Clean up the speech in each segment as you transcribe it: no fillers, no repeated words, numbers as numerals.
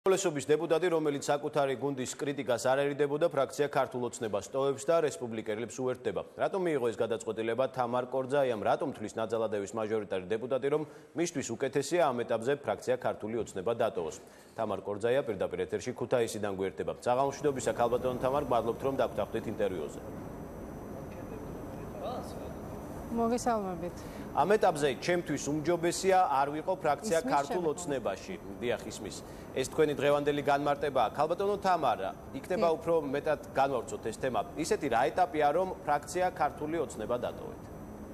უმრავლესობის დეპუტატი, რომელიც საკუთარი გუნდის კრიტიკას არ ერიდებოდა, ფრაქცია ქართულ ოცნებას ტოვებს და რესპუბლიკელებს უერთდება. რატომ მიიღო ეს გადაწყვეტილება თამარ კორძაიამ? რატომ თვლის ნაძალადევის მაჟორიტარი დეპუტატი, რომ მისთვის უკეთესია ამ ეტაპზე ფრაქცია ქართული ოცნება დატოვოს? თამარ კორძაია პირდაპირ ეთერში ქუთაისიდან გვერდება. საღამოშვიდობისა, ქალბატონო თამარ, მადლობთ, რომ დაგვთანხმდით ინტერვიუზე. მოგესალმებით. ამ ეტაპზე ჩემთვის უმჯობესია არ ვიყო ფრაქცია ქართულ ოცნებაში. დიახ, ისმის. ეს თქვენი დღევანდელი განმარტებაა. ქალბატონო თამარ, იქნება უფრო მეტად განვავრცოთ ეს თემა. ისეთი რა ეტაპია, რომ ფრაქცია ქართული ოცნება დატოვეთ?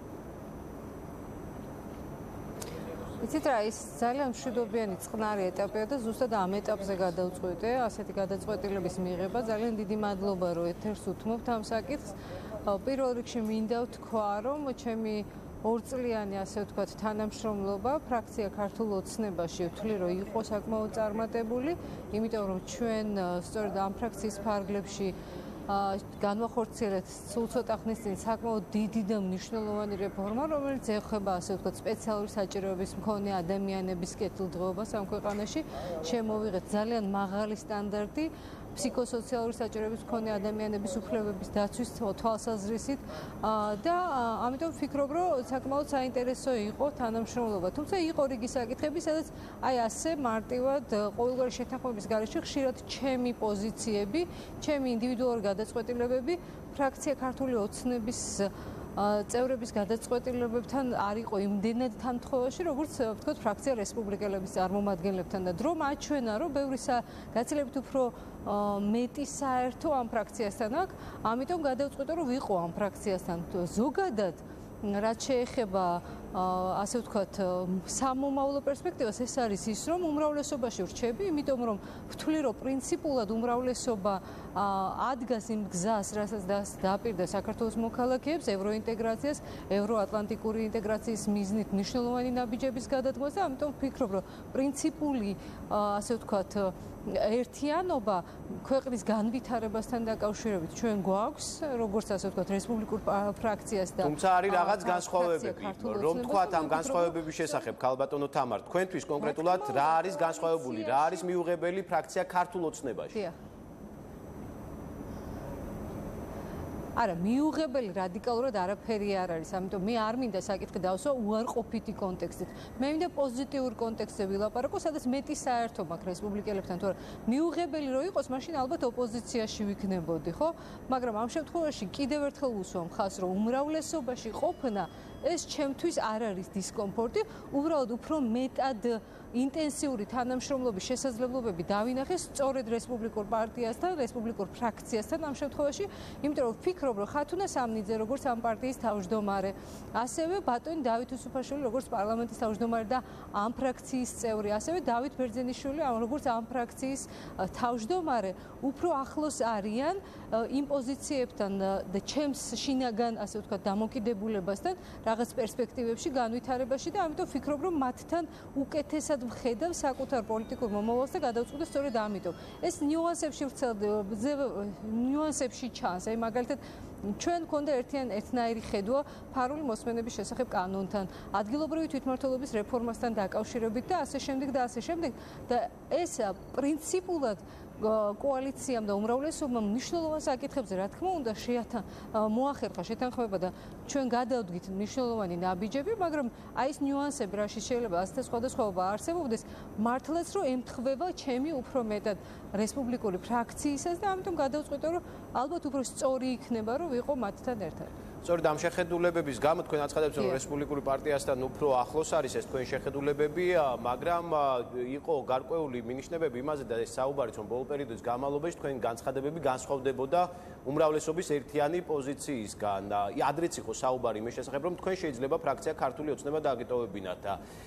იცით რა, ის ძალიან მშვიდობიანი წყნარი ეტაპია და ზუსტად ამ ეტაპზე გადავწყვეტე ასეთი გადაწყვეტილების მიღება. ძალიან დიდი მადლობა, რომ ეთერს უთმობთ ამ საკითხს. პირველ რიგში მინდა ვთქვა, რომ ჩემი ორწლიანი, ასე ვთქვათ, თანამშრომლობა ფრაქცია ქართულ ოცნებაში ვთვლი, რომ იყო საკმაოდ წარმატებული, იმიტომ რომ ჩვენ სწორედ ამ ფრაქციის ფარგლებში განვახორციელეთ სულ ცოტა ხნის წინ საკმაოდ დიდი და მნიშვნელოვანი რეფორმა, რომელიც ეხება, ასე ვთქვათ, სპეციალური საჭიროების მქონე ადამიანების კეთილდღეობას ამ ქვეყანაში. შემოვიღეთ ძალიან მაღალი სტანდარტი ფსიქოსოციალური საჭიროების მქონე ადამიანების უფლებების დაცვის თვალსაზრისით და ამიტომ ვფიქრობ, რომ საკმაოდ საინტერესო იყო თანამშრომლობა. თუმცა იყო რიგი საკითხები, სადაც აი ასე მარტივად ყოველგვარი შეთანხმების გარეშე ხშირად ჩემი პოზიციები, ჩემი ინდივიდუალური გადაწყვეტილებები ფრაქცია ქართული ოცნების წევრების გადაწყვეტილებებთან არ იყო იმდენად თანხმობაში, როგორც ვთქვათ, ფრაქცია რესპუბლიკელების წარმომადგენლებთან და დრო მაჩვენა, რომ ბევრი გაცილებით უფრო მეტი საერთო ამ ფრაქციასთან აქვს, ამიტომ გადავწყვეტე, რომ ვიყო ამ ფრაქციასთან. ზოგადად რაც შეეხება ასე ვთქვათ სამომავლო პერსპექტივას, ეს არის ის, რომ უმრავლესობაში ვრჩები, იმიტომ რომ ვთვლი, რომ პრინციპულად უმრავლესობა ადგას იმ გზას, რასაც დააპირდა საქართველოს მოქალაქეებს, ევროინტეგრაციას, ევროატლანტიკური ინტეგრაციის მიზნით მნიშვნელოვანი ნაბიჯების გადადგმას და ამიტომ ვფიქრობ, რომ პრინციპული ასე ვთქვათ ერთიანობა ქვეყნის განვითარებასთან დაკავშირებით ჩვენ გვაქვს, როგორც ასე ვთქვათ, რესპუბლიკურ ფრაქციას და თუმცა არის რაღაც განსხვავებები. რომ თქვათ ამ განსხვავებების შესახებ, ქალბატონო თამარ, თქვენთვის კონკრეტულად რა არის განსხვავებული, რა არის მიუღებელი ფრაქცია ქართულ ოცნებაში? არა, მიუღებელი რადიკალურად არაფერი არ არის, ამიტომ მე არ მინდა საკითხი დავსვა უარყოფითი კონტექსტით. მე მინდა პოზიტიურ კონტექსტზე ვილაპარაკო, სადაც მეტი საერთო მაქვს რესპუბლიკელებთან, თორემ მიუღებელი რო იყოს, მაშინ ალბათ ოპოზიციაში ვიქნებოდი, ხო? მაგრამ ამ შემთხვევაში კიდევ ერთხელ ვუსვამ ხაზს, რომ უმრავლესობაში ყოფნა ეს ჩემთვის არ არის დისკომფორტი, უბრალოდ უფრო მეტად ინტენსიური თანამშრომლობის შესაძლებლობები დავინახე სწორედ რესპუბლიკურ პარტიასთან, რესპუბლიკურ ფრაქციასთან ამ შემთხვევაში, იმიტომ რომ ვფიქრობ, რომ ხათუნა სამნიძე როგორც ამ პარტიის თავმჯდომარე, ასევე ბატონი დავით უსუფაშვილი როგორც პარლამენტის თავმჯდომარე და ამ ფრაქციის წევრი, ასევე დავით ბერძენიშვილი როგორც ამ ფრაქციის თავმჯდომარე, უფრო ახლოს არიან იმ პოზიციებთან და ჩემს შინაგან, ასე ვთქვათ, დამოკიდებულებასთან, რაღაც პერსპექტივებში, განვითარებაში და ამიტომ ვფიქრობ, რომ მათთან უკეთესად ვხედავ საკუთარ პოლიტიკურ მომავალს და გადავწყვეტე სწორედ ამიტომ. ეს ნიუანსებში ნიუანსებში ჩანს. აი მაგალითად ჩვენ გქონდა ერთნაირი ხედვა ფარული მოსმენების შესახებ კანონთან, ადგილობრივი თვითმმართველობის რეფორმასთან დაკავშირებით და ასე შემდეგ და ასე შემდეგ და ეს პრინციპულად კოალიციამ და უმრავლესობამ მნიშვნელოვან საკითხებზე, რა თქმა უნდა, მოახერხა შეთანხმება და ჩვენ გადავდგით მნიშვნელოვანი ნაბიჯები, მაგრამ აი ეს ნიუანსები, რაში შეიძლება ასეთი სხვადასხვაობა არსებობდეს, მართლაც რომ ემთხვევა ჩემი უფრო მეტად რესპუბლიკური ფრაქციისას და ამიტომ გადავწყვეტე, რომ ალბათ უფრო სწორი იქნება, რომ ვიყო მათთან ერთად. სწორედ ამ შეხედულებების გამო თქვენ აცხადებთ, რომ რესპუბლიკური პარტიასთან უფრო ახლოს არის ეს თქვენი შეხედულებები, მაგრამ იყო გარკვეული მინიშნებები იმაზე და ეს საუბარიც, რომ ბოლო პერიოდის განმავლობაში თქვენი განცხადებები განსხვავდებოდა უმრავლესობის ერთიანი პოზიციისგან. ადრეც იყო საუბარი იმის შესახებ, რომ თქვენ შეიძლება ფრაქცია ქართული ოცნება დააგიტოვებინათ.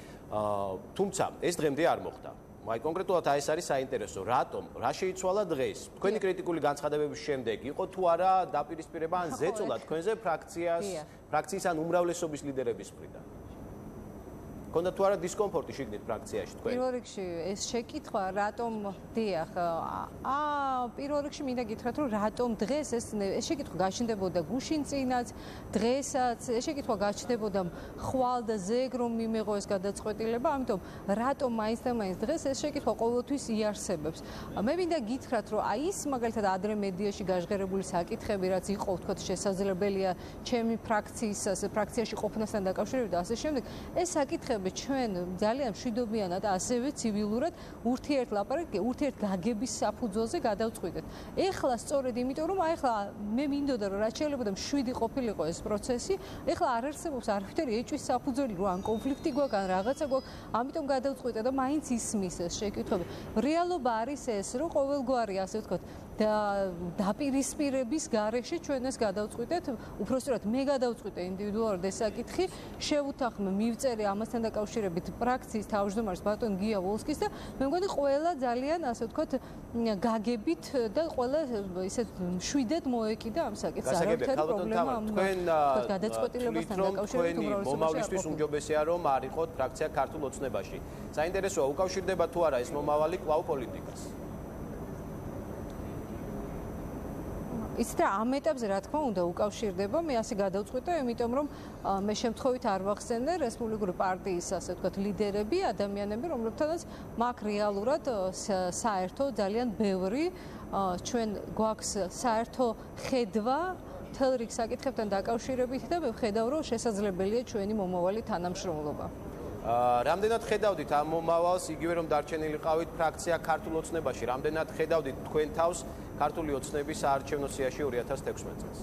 თუმცა ეს დღემდე არ მოხდა. აი კონკრეტულად ეს არის საინტერესო. რატომ? რა შეიცვალა დღეს? თქვენი კრიტიკული განცხადებების შემდეგ იყო თუ არა დაპირისპირება ან ზეწოლა თქვენზე ფრაქციის ან უმრავლესობის ლიდერების მხრიდან? გქონდა თუ არა დისკომფორტი შიგნით ფრაქციაში თქვენ? პირველ რიგში ეს შეკითხვა რატომ დიახ პირველ რიგში მინდა გითხრათ რომ რატომ დღეს ეს შეკითხვა გაჩნდებოდა გუშინ წინაც დღესაც ეს შეკითხვა გაჩნდებოდა ხვალ და ზეგ რომ მიიღო ეს გადაწყვეტილება ამიტომ რატომ მაინც და მაინც დღეს ეს შეკითხვა ყოველთვის იარსებებს მე მინდა გითხრათ რომ აი ის მაგალითად ადრე მედიაში გაჟღერებული საკითხები რაც იყო თქო შესაძლებელია ჩემი ფრაქციაში ყოფნასთან დაკავშირებით და ასე შემდეგ ეს საკითხები ჩვენ ძალიან მშვიდობიანად ასევე ცივილურად ურთიერთგაგების საფუძველზე გადავწყვიტეთ. ეხლა სწორედ იმიტომ რომ აი ეხლა მე მინდოდა რომ რაც შეიძლება და მშვიდი ყოფილიყო ეს პროცესი, ეხლა არ არსებობს არავითარი ეჭვის საფუძველი რომ ან კონფლიქტი გვაქვს ან რაღაცა გვაქვს, ამიტომ გადავწყვიტე და მაინც ისმის ეს შეკითხვები. რეალობა არის ეს რომ ყოველგვარი ასე ვთქვათ დაპირისპირების გარეშე ჩვენ ეს გადავწყვიტეთ, უпростоრად მე გადავწყვიტე ინდივიდუალურად ეს საკითხი, შევუთანხმე მივწერე ამასთან დაკავშირებით ფრაქციის თავმჯდომარის ბატონ გია ვოლსკის და მე მგონი ყველა ძალიან ასე ვთქვათ გაგებით და ყველა ისეთ მშვიდად მოეკიდა ამ საკითხს. არავითარი პრობლემა ამ გადაწყვეტილებასთან დაკავშირებით უმრავლესობაში მომავლისთვის უმჯობესია რომ არ იყოთ ფრაქცია ქართულ ოცნებაში. საინტერესოა უკავშირდება თუ არა ეს მომავალი კვლავ პოლიტიკას. იცით რა ამ ეტაპზე რა თქმა უნდა უკავშირდება მე ასე გადავწყვიტე იმიტომ რომ მე შემთხვევით არ ვახსენე რესპუბლიკური პარტიის ასე ვთქვათ ლიდერები ადამიანები რომლებთანაც მაქვს რეალურად საერთო ძალიან ბევრი ჩვენ გვაქვს საერთო ხედვა მთელ რიგ საკითხებთან დაკავშირებით და მე ვხედავ რომ შესაძლებელია ჩვენი მომავალი თანამშრომლობა რამდენად ხედავდით ამ მომავალს იგივე რომ დარჩენილიყავით ფრაქცია ქართულ ოცნებაში რამდენად ხედავდით თქვენ თავს ქართული ოცნების საარჩევნო სიაში 2016 წელს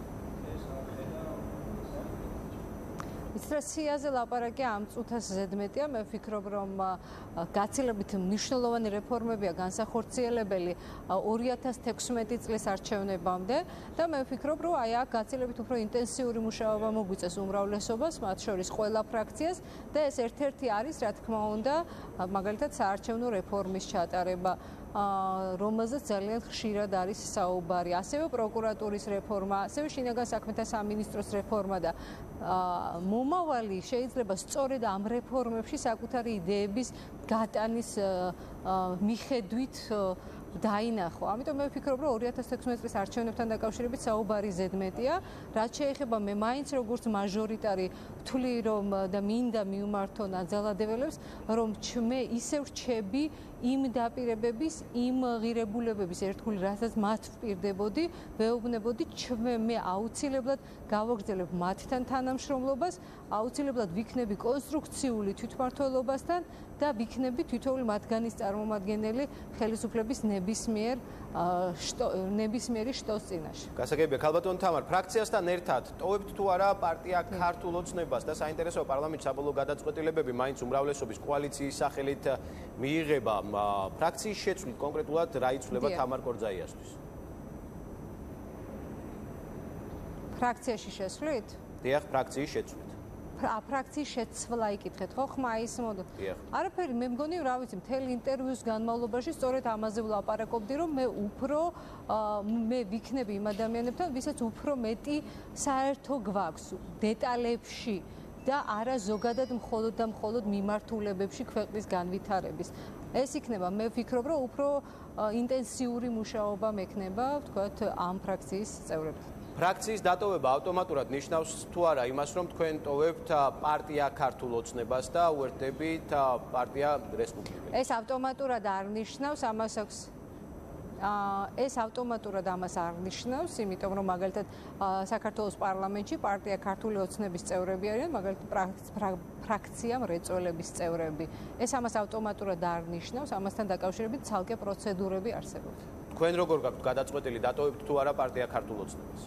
ისტრაციაზე ლაპარაკი ამ წუთას ზედმეტია მე ვფიქრობ რომ გაცილებით მნიშვნელოვანი რეფორმებია განსახორციელებელი 2016 წლის არჩევნებამდე და მე ვფიქრობ რომ აი აქ გაცილებით უფრო ინტენსიური მუშაობა მოგვიწევს უმრავლესობას მათ შორის ყველა ფრაქციას და ეს ერთ-ერთი არის რა თქმა უნდა მაგალითად საარჩევნო რეფორმის ჩატარება რომელზეც ძალიან ხშირად არის საუბარი ასევე პროკურატურის რეფორმა ასევე შინაგან საქმეთა სამინისტროს რეფორმა და მომავალი შეიძლება სწორედ ამ რეფორმებში საკუთარი იდეების გატანის მიხედვით დაინახო. ამიტომ მე ვფიქრობ, რომ 2016 წლის არჩევნებთან დაკავშირებით საუბარი ზედმეტია. რაც შეეხება მე მაინც როგორც მაჟორიტარი ვთვლი რომ და მინდა მივმართო ნაძალადეველებს, რომ მე ისევ რჩები იმ დაპირებების, იმ ღირებულებების ერთგული, რასაც მათ ვპირდებოდი, ვეუბნებოდი მე აუცილებლად გავაგრძელებ მათთან თანამშრომლობას, აუცილებლად ვიქნები კონსტრუქციული თვითმმართველობასთან და ვიქნები თითოეული მათგანის წარმომადგენელი ხელისუფლების ნებისმიერი შტოს წინაშე. გასაგებია, ქალბატონ თამარ, ფრაქციასთან ერთად ტოვებთ თუ არა პარტია ქართულ ოცნებას და საინტერესოა პარლამენტის საბოლოო გადაწყვეტილებები მაინც უმრავლესობის კოალიციის სახელით მიიღება ფრაქციის შეცვლით კონკრეტულად რა იცვლება თამარ კორძაიასთვის? ფრაქციაში შესვლით? დიახ, ფრაქციის შეცვლით. ფრაქციის შეცვლა იკითხეთ ხო ხმა ის მოდ არაფერი მე მგონი რა ვიცი მთელი ინტერვიუს განმავლობაში სწორედ ამაზე ვლაპარაკობდი რომ მე ვიქნები იმ ადამიანებთან ვისაც უფრო მეტი საერთო გვაქვს დეტალებში და არა ზოგადად მხოლოდ და მხოლოდ მიმართულებებში ქვეყნის განვითარების ეს იქნება მე ვფიქრობ რომ უფრო ინტენსიური მუშაობა მექნება ვთქვათ ამ ფრაქციის წევრებთან ფრაქციის დატოვება ავტომატურად ნიშნავს თუ არა იმას, რომ თქვენ ტოვებთ პარტია ქართულ ოცნებას და უერთდებით პარტია რესპუბლიკას. ეს ავტომატურად არ ნიშნავს, ამას აქვს ეს ავტომატურად ამას არ ნიშნავს, იმიტომ რომ მაგალითად საქართველოს პარლამენტში პარტია ქართული ოცნების წევრები არიან, მაგალითად ფრაქცია მრეწველების წევრები. ეს ამას ავტომატურად არ ნიშნავს, ამასთან დაკავშირებით ცალკე პროცედურები არსებობს. თქვენ როგორ გაქვთ გადაწყვეტილი დატოვებთ თუ არა პარტია ქართულ ოცნებას?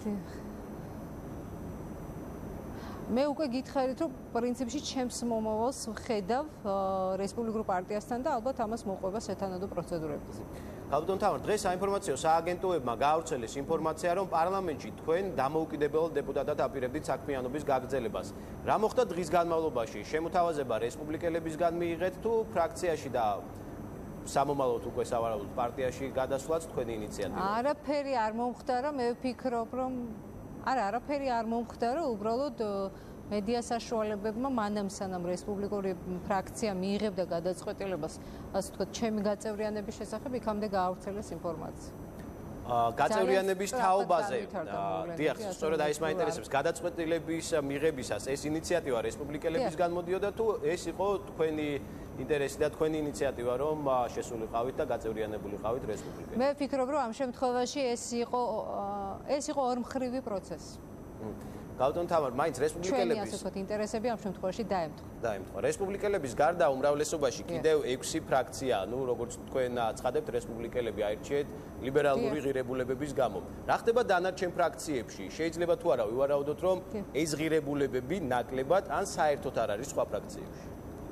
მე უკვე გითხარით რომ პრინციპში ჩემს მომავალს ვხედავ რესპუბლიკურ პარტიასთან და ალბათ ამას მოყვება სათანადო პროცედურები. ქალბატონ თამარ, დღეს საინფორმაციო სააგენტოებმა გაავრცელეს ინფორმაცია, რომ პარლამენტში თქვენ დამოუკიდებელ დეპუტატად აპირებდით საქმიანობის გაგრძელებას. რა მოხდა დღის განმავლობაში? შემოთავაზება რესპუბლიკელებისგან მიიღეთ თუ ფრაქციაში და სამომავლოდ უკვე სავარაუდოდ პარტიაში გადასვლაც თქვენი ინიციატივა? არაფერი არ მომხდარა, მე ვფიქრობ, რომ არაფერი არ მომხდარა, უბრალოდ მედია საშუალებებმა მანამ სანამ რესპუბლიკური ფრაქცია მიიღებდა გადაწყვეტილებას, ასე ვთქვათ, ჩემი გაწევრიანების შესახებ, იქამდე გაავრცელეს ინფორმაცია. გაწევრიანების თაობაზე. დიახ, სწორედ აი ეს მაინტერესებს. გადაწყვეტილების მიღებისას ეს ინიციატივა რესპუბლიკელებისგან მოდიოდა თუ ეს იყო თქვენი ინტერესი და თქვენი ინიციატივა რომ შესულიყავით და გაწევრიანებულიყავით რესპუბლიკაში? მე ვფიქრობ, რომ ამ შემთხვევაში ეს იყო ორმხრივი პროცესი. გავდონ თამარ, მაინც ჩვენი რესპუბლიკელების ასე ვთქვათ ინტერესები ამ შემთხვევაში დაემთხვა. რესპუბლიკელების გარდა უმრავლესობაში კიდევ 6 ფრაქცია, ну, როგორც თქვენ აცხადებთ, რესპუბლიკელები აირჩიეთ ლიბერალური ღირებულებების გამო. რა ხდება დანარჩენ ფრაქციებში? შეიძლება თუ არა ვივარაუდოთ, რომ ეს ღირებულებები ნაკლებად ან საერთოდ არ არის სხვა ფრაქციებში?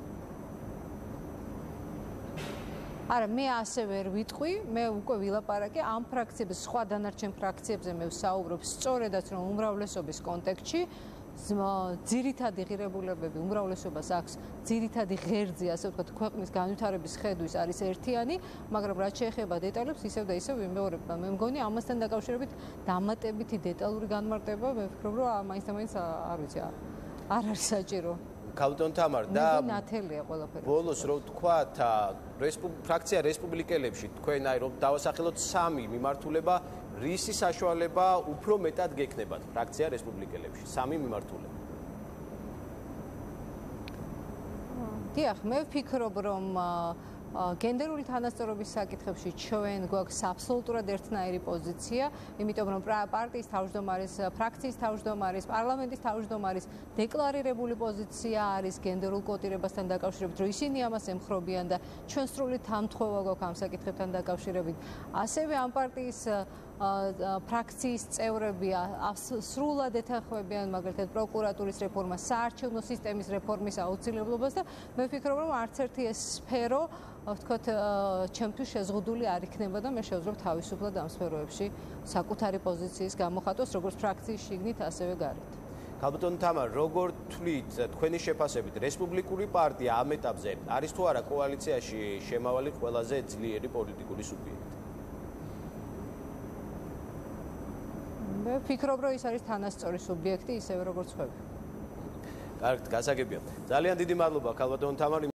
არა, მე ასე ვერ ვიტყვი, მე უკვე ვილაპარაკე ამ ფრაქციების, სხვა დანარჩენ ფრაქციებზე მე ვსაუბრობ სწორედაც რომ უმრავლესობის კონტექსტში ძირითადი ღირებულებები უმრავლესობას აქვს, ძირითადი ღერძი, ასე ვთქვათ, ქვეყნის განვითარების ხედვის არის ერთიანი, მაგრამ რაც შეეხება დეტალებს, ისევ და ისევ ვიმეორებ, მე მგონი ამასთან დაკავშირებით დამატებითი დეტალური განმარტება, მე ვფიქრობ, რომ მაინც არ ვიცი, არ არის საჭირო. გავდონ თამარ და ნათელია ყველაფერი. ბოლოს რო თქვათ, ფრაქცია რესპუბლიკელებში თქვენ აი რომ დავასახელოთ 3 მიმართულება, რისი საშუალება უფრო მეტად გექნებათ ფრაქცია რესპუბლიკელებში? 3 მიმართულება. დიახ, მე ვფიქრობ, რომ გენდერული თანასწორობის საკითხებში ჩვენ გვაქვს აბსოლუტურად ერთნაირი პოზიცია, იმიტომ რომ პარტიის თავმჯდომარის, ფრაქციის თავმჯდომარის, პარლამენტის თავმჯდომარის დეკლარირებული პოზიცია არის გენდერულ კოტირებასთან დაკავშირებით, რომ ისინი ამას ემხრობიან და ჩვენ სრული თამთხოვა გვაქვს ამ საკითხებთან დაკავშირებით. ასევე ამ პარტიის ფრაქციის წევრები სრულად ეთანხმებიან მაგალითად პროკურატურის რეფორმას, საარჩევნო სისტემის რეფორმის აუცილებლობას და მე ვფიქრობ, რომ არც ერთი ეს სფერო ვთქვათ, ჩემთვის შეზღუდული არ იქნება და მე შევძლებ თავისუფლად ამ სფეროებში საკუთარი პოზიციის გამოხატვას, როგორც ფრაქციის შიგნით, ასევე გარეთ. გავდონ თამარ, როგორ თვლით თქვენი შეფასებით, რესპუბლიკური პარტია ამ ეტაპზე არის თუ არა კოალიციაში შემავალი ყველაზე ძლიერი პოლიტიკური სუბიექტი? მე ვფიქრობ, რომ ის არის თანასწორი სუბიექტი, ისევე როგორც ხვები. კარგად, გასაგებია. ძალიან დიდი მადლობა, ქალბატონ თამარ.